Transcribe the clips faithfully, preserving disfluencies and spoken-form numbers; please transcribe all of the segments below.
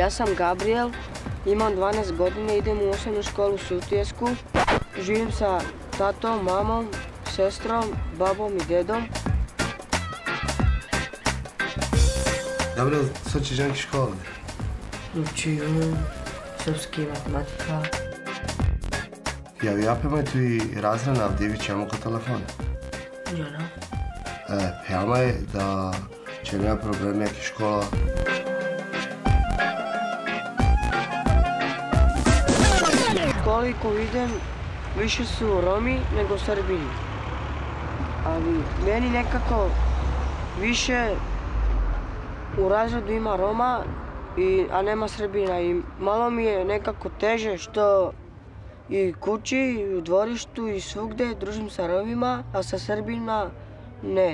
Ja sam Gabriel, imam dvanaest godina, idem u osnovnu školu u Sutjesku. Živim sa tatom, mamom, sestrom, babom i dedom. Gabriel, co ćeš neki škole? Učim srpski, matematika. Ja vyjapeme твои разрена в девичјамо ко телефон. Јана. Е, пјама е да ќе нема проблем неки школа. Školi koju idem više su Romi nego Srbini. Ali meni nekako više u razredu ima Roma, i, a nema Srbina. I malo mi je nekako teže što i kući, i u dvorištu, i svugde družim sa Romima, a sa Srbima ne.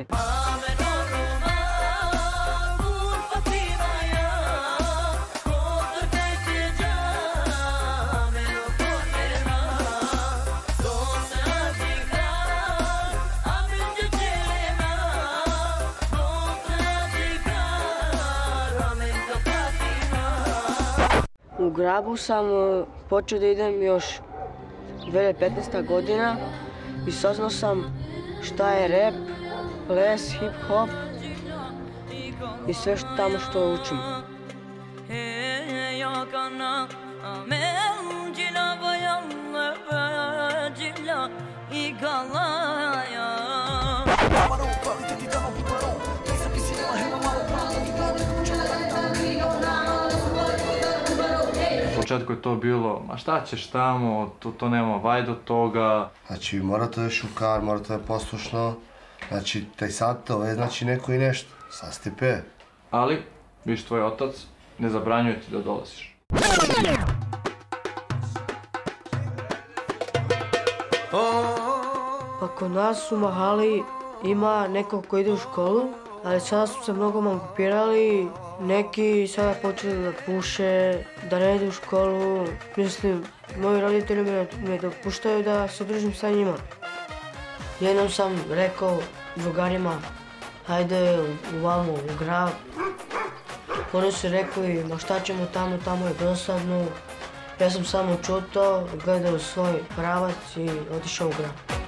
U Grabu sam počeo da idem još dve hiljade petnaeste. godina i saznao sam šta je rap, ples, hip-hop i sve što tamo što učim. U početku je to bilo, ma šta ćeš tamo, to, to nema vajde od toga. Znači, morate da je šukar, morate da je poslušno. Znači, taj sad to je znači neko i nešto. Sad ste pe. Ali, viš tvoj otac ne zabranjuje ti da dolaziš. Pa kod nas u Mahali ima neko ko ide u školu, ali sada su se mnogo mankupirali. Neki sada počeli da puše, da ne idu u školu. Mislim, moji roditelji me dopuštaju da se družim sa njima. Jednom sam rekao drugarima, hajde u vamo, u grad. Oni su rekli, ma šta ćemo tamo, tamo je dosadno. Ja sam samo čutao, gledao svoj pravac i otišao u grad.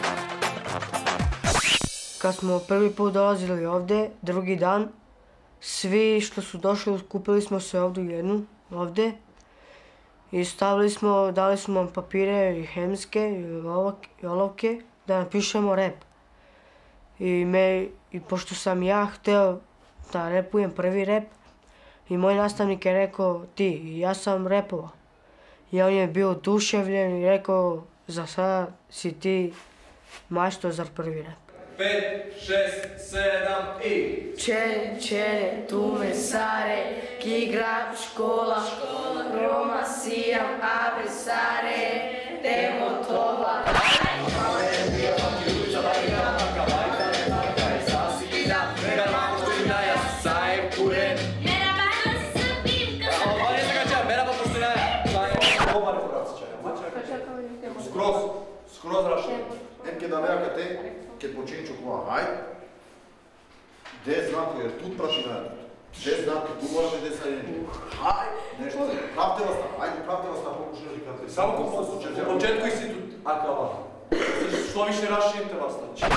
Kad smo prvi put dolazili ovde, drugi dan, svi što su došli, skupili smo se ovdje u jednu, ovde. I stavili smo, dali smo vam papire i hemske i olovke da napišemo rep. I, me, I pošto sam ja hteo da repujem prvi rep, i moj nastavnik je rekao ti, i ja sam repovao. I on je bio oduševljen i rekao, za sada si ti majstor za prvi rep. Pet, šest, sedam i... Čere, čere, tu me sare, kigra, škola, Roma, sijam, abre, sare, demo, tovar. Skroz, skroz rašljeno. Enke da veja te, kad počinču kva, haj. Де знако, jer тут prašina, де знако, tu moraš i de sa jedin. Haj, nešto, pravte vas tam, ajde pravte vas tam, pokušaš i kad te. Samo po početku si tu akava. Što više rašljente vas tam.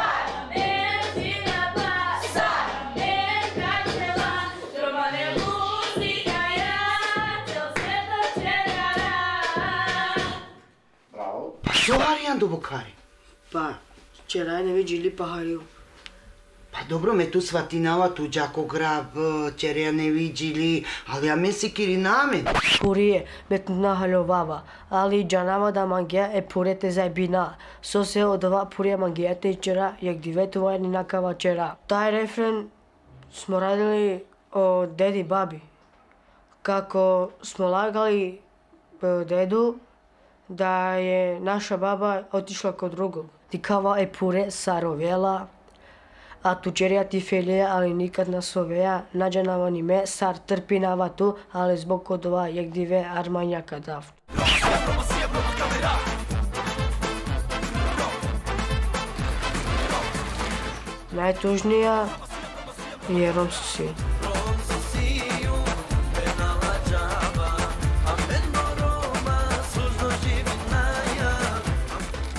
Що Гаріян до Букари? Pa, вчера не види Липа Харил. Pa dobro, me tu svatinava tu Đakograb, Čerja ne vidjeli, ali ja mesi kiri namen. Purije, bet nahalovava, ali džanava da mangija e purete za bina. So se odova purije mangija te čera, jak divetova ni nakava čera. Taj refren smo radili o dedi babi. Kako smo lagali dedu da je naša baba otišla kod drugog. Tikava e pure sarovela, a tu čerja ti felija, ali nikad na soveja, nađanava ni me, sar trpinava tu, ali zbog kodova jak dive armanja kadav. Najtužnija je romski svijet.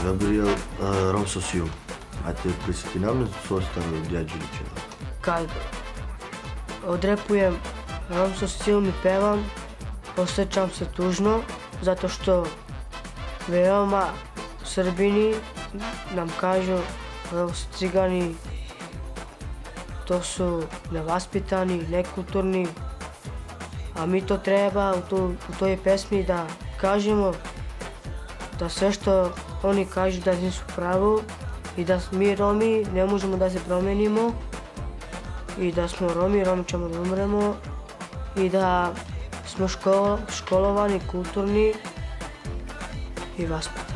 Gabriel uh, Romsosiju. Ajte prisjeti nam suostavu Djađilića. Kad odrepujem Romsosiju i pevam, osjećam se tužno, zato što veoma Srbini nam kažu da su cigani, to su nevaspitani, nekulturni, a mi to treba u, tu, u toj pesmi da kažemo da sve što oni kažu da nisu pravo i da mi Romi ne možemo da se promenimo i da smo Romi, Romi ćemo da umremo i da smo škol, školovani, kulturni i vaspitani.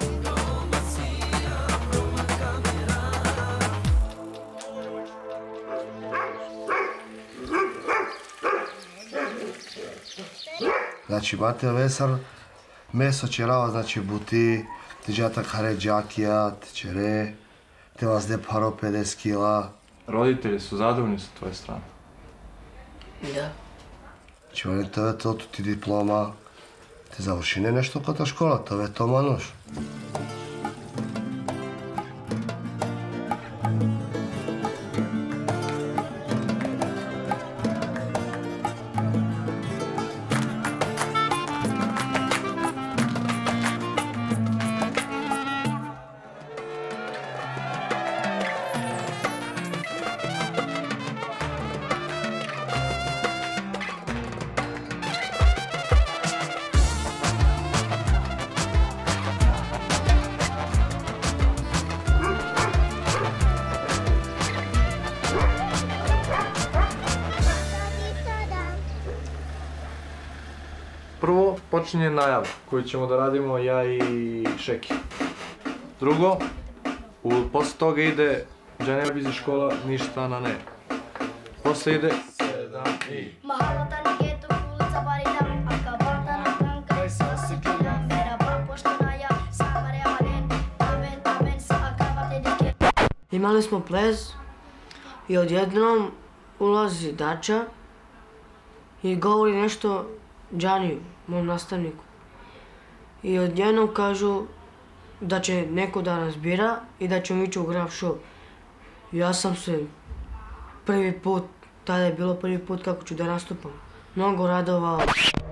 Znači, Mateo Vesar, meso čerava, znači buti, teđata kare džakija, tečere, te vas de paro pedeset kila. Roditelji su zadovoljni sa tvoje strane. Da. Znači, oni tebe to, tu ti diploma, te završine nešto kod ta škola, tebe to manuš. Prvo počinje najav koju ćemo da radimo ja i Šeki. Drugo, u, posle toga ide Džaner iz škola ništa na ne. Posle ide sedam i... Imali smo plez i odjednom ulazi Dača i govori nešto Džaniju, mom nastavniku. I odjednom kažu da će neko da nas bira i da ćemo ići u Graf show. Ja sam se prvi put, tada je bilo prvi put kako ću da nastupam, mnogo radovao.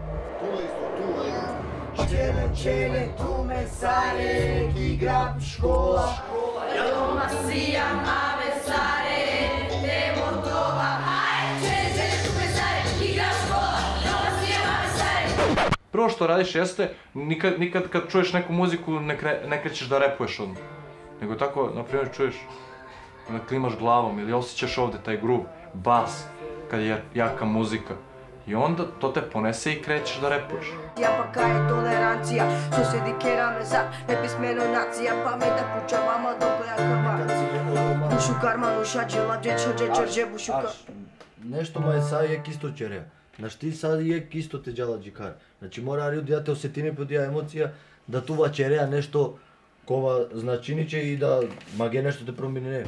Čele, čele, tu me sare, igram škola. Roma sijam, ave sare, demo toga, haj! Čele, čele, tu me sare, igram škola. Roma sijam, ave sare. Prvo što radiš jeste, nikad, nikad kad čuješ neku muziku ne, kre, ne krećeš da repuješ odmah. Nego tako, na primjer, čuješ da klimaš glavom ili osjećaš ovdje taj groove, bas, kad je jaka muzika. I onda to te ponese i krećeš da repuješ. Ja pa kaj je tolerancija, susjedi kera me za nepismeno nacija, pa me da puča mama doko ja kama. Bušu karmanu šađela, dječo, dječo, džebušu ka... Нещо ма е са ек исто череа. Знаеш ти са ек исто те джала джикар. Значи мора рио да те осетиме по тия емоција да това череа нешто кова значиниче и да маге нешто те промени.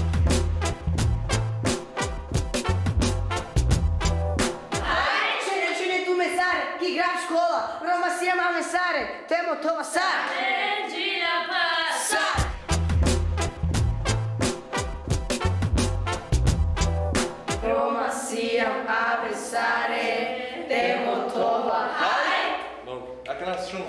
Igram škola, Roma sija mame sare, temo tova sar. Ređina pa sar. Roma sija mame sare, temo tova haj. Dobro, a nas šuma.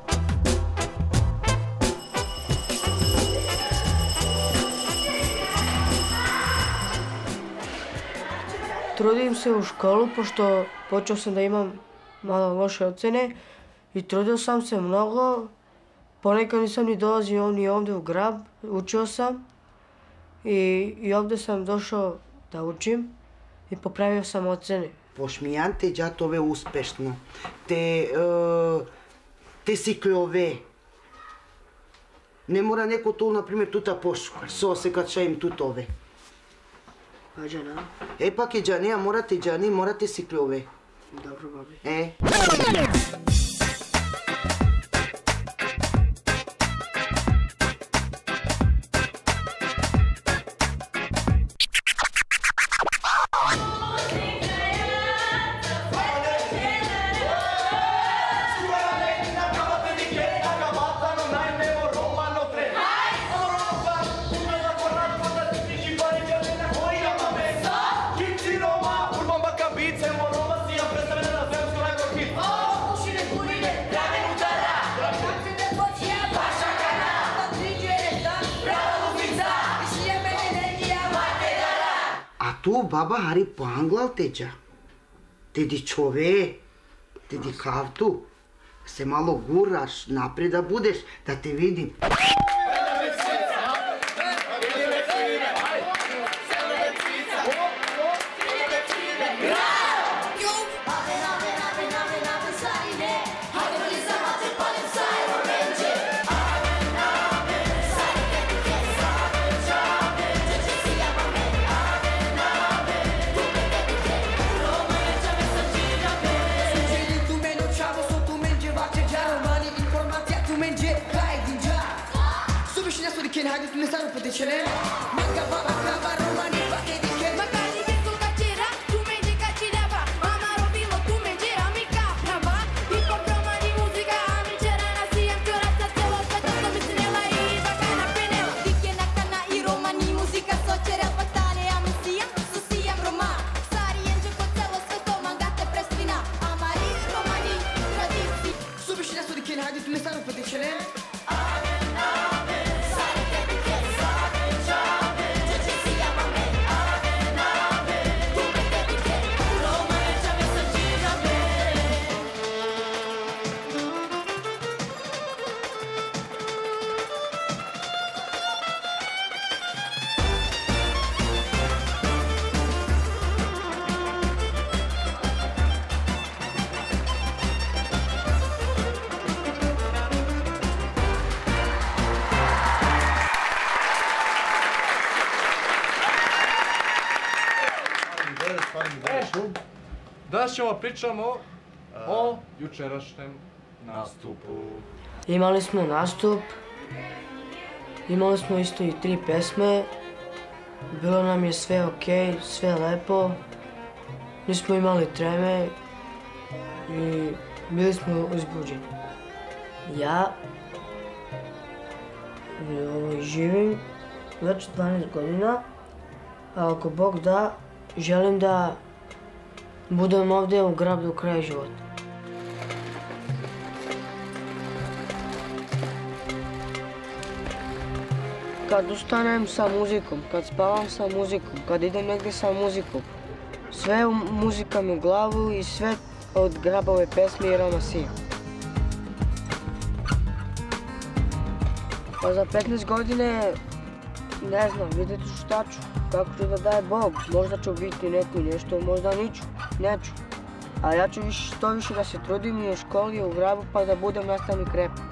Trudim se u školu, pošto počeo sam da imam malo loše ocene i trudio sam se mnogo. Ponekad nisam ni dolazio ni ovdje u Grab, učio sam i, i ovdje sam došao da učim i popravio sam ocene. Посмејан те джатове успешно, те, е, те сиклове. Не мора неко тол, например, тута пошукар, со се кача им тутове. Pa Džana? Е, пак е Джани, а морате Джани, морате сиклове. Dobro, babi. Е. tu baba hari poanglal teđa. Dedi čove, dedi kavtu. Se malo guraš, naprijed da budeš, da te vidim. Hajde tu me stanu potećene. Maka baba kava romani pake dike. Magari visu kačira, tu me nje kačirava. Mama robilo tu me džira mi kaprava. Hip hop romani muzika, a mi čera nasijem čorac na celo sveta što mi snela i baka na penela. Dike na kana i romani muzika sočere pa stane a mi sijam, su sijam roma. Stari jenđe po celo sveto mangate prestvina. Amari romani tradici. Subiš na sudike, hajde tu me stanu potećene. Danas ćemo pričamo o jučerašnjem nastupu. Imali smo nastup, imali smo isto i tri pesme, bilo nam je sve okej, sve lepo, nismo imali treme i bili smo uzbuđeni. Ja živim već dvanaest godina, a ako Bog da, želim da budem ovdje u Grab do kraja života. Kad ustanem sa muzikom, kad spavam sa muzikom, kad idem negdje sa muzikom, sve muzika mi u glavu i sve od Grabove pesme i Roma Sija. Pa za petnaest godine, ne znam, vidjet ću šta ću, kako ću da daje Bog, možda ću biti neko i nešto, možda niću, neću. A ja ću što više da se trudim i u školi i u Grabu pa da budem nastavnik repa.